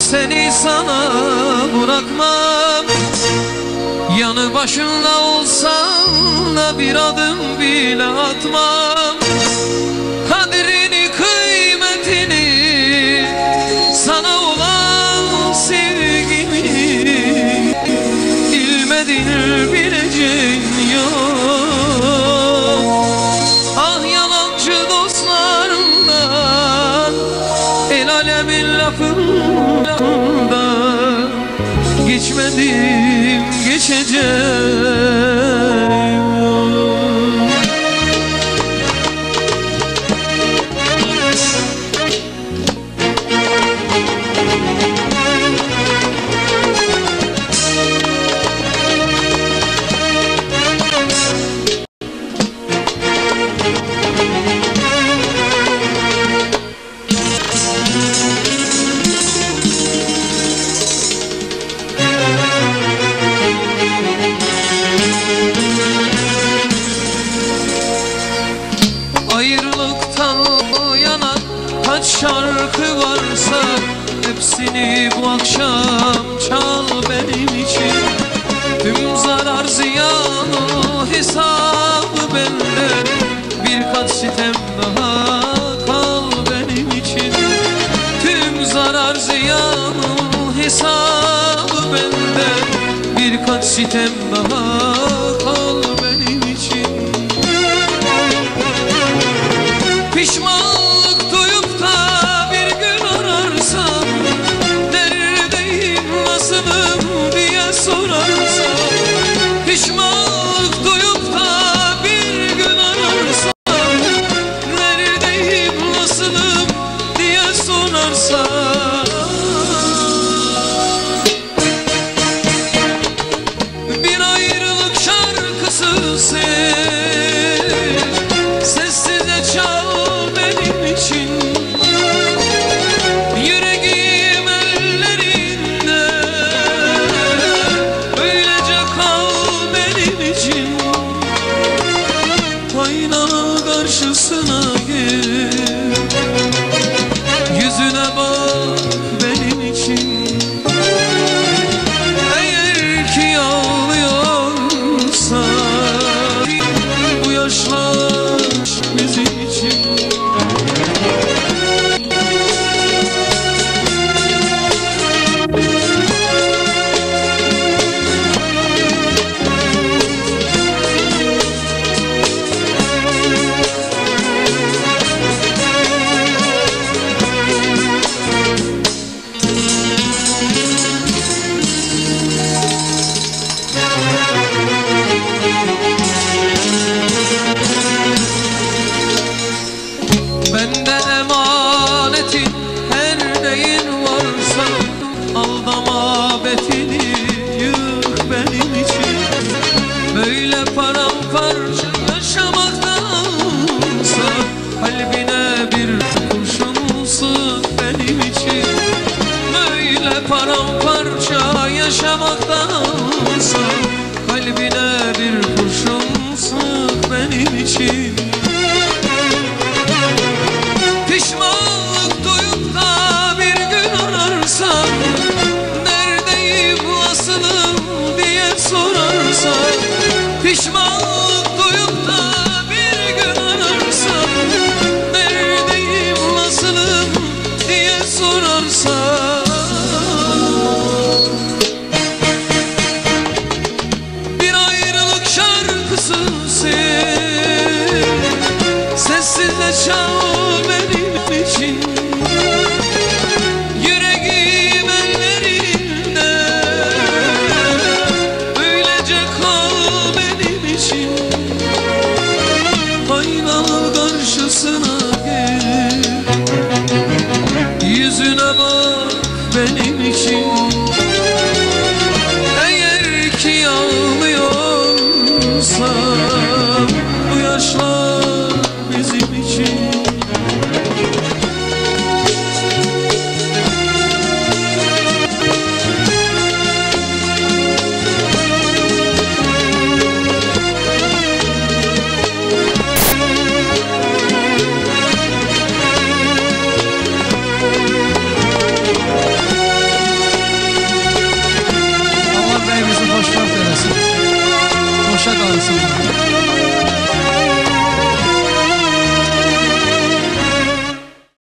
Seni sana bırakmam. Yanı başında olsam da bir adım bile atmam. Kadrini, kıymetini, sana olan sevgimi bilmedin, bileceğin yok. Ah yalancı dostlarımdan, el alemin lafından geçmedim, geçeceğim. Ayrılıktan uyanan kaç şarkı varsa hepsini bu akşam çal benim için. Tüm zarar ziyanı hesabı benden, birkaç sitem daha kal benim için. Tüm zarar ziyanı hesabı benden, birkaç sitem daha kal benim için. Pişmanlık duyup da bir gün ararsam, neredeyim, nasılım diye sorarsam. Pişmanlık duyup da bir gün ararsam, neredeyim, nasılım diye sorarsam. Bir ayrılık şarkısı seç, sessizce çal benim için. Yüreğim ellerinde, öylece kal benim için. Ayna karşısına gel, yüzüne bak benim için. Eğer ki ağlıyorsa bu yaşlar bizim için. Bende emanetin, her neyin varsa aldama betini yık benim için. Böyle paramparça yaşamaktansa kalbine bir kurşun sık benim için. Böyle paramparça yaşamaktansa kalbine bir kurşun sık benim için. Pişmanlık duyup da bir gün ararsam, neredeyim, nasılım diye sorarsam. Pişmanlık duyup da bir gün ararsam, neredeyim, nasılım diye sorarsam. Bir ayrılık şarkısı seç, sessizce çal benim için. Yüreğim ellerinde, öylece kal benim için. Ayna karşısına gel, yüzüne bak benim için. Eğer ki ağlıyorsam bu yaşlar bizim için. olasın.